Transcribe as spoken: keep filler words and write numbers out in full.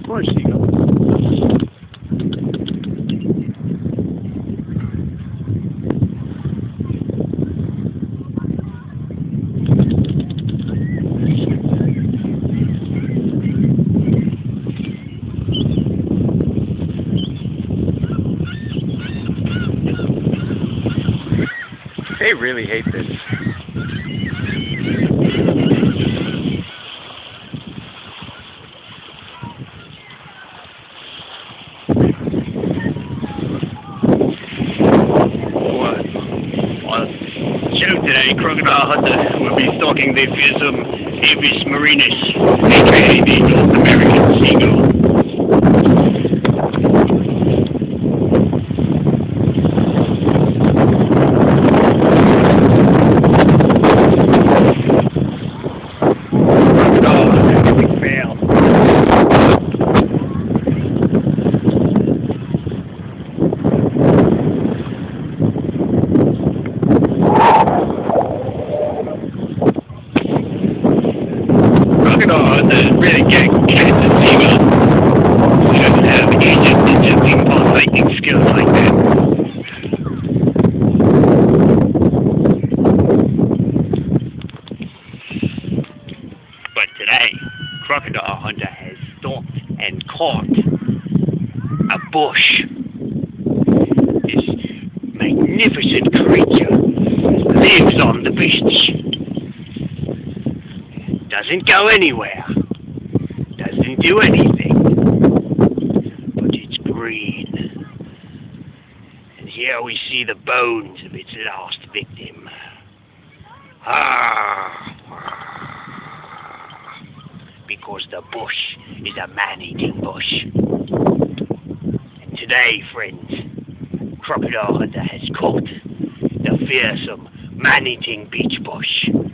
Poor seagull. They really hate this. Today, Crocodile Hunter will be stalking the fearsome Avis marinus, aka the North American seagull. Crocodile Hunter, epic fail. Crocodile Hunter really getting cancer seagull. He doesn't have agent detecting pulsating skills like that. But today, Crocodile Hunter has stalked and caught a bush. This magnificent creature lives on the beach. Doesn't go anywhere, doesn't do anything, but it's green. And here we see the bones of its last victim. Ah, because the bush is a man-eating bush. And today, friends, Crocodile Hunter has caught the fearsome man-eating beach bush.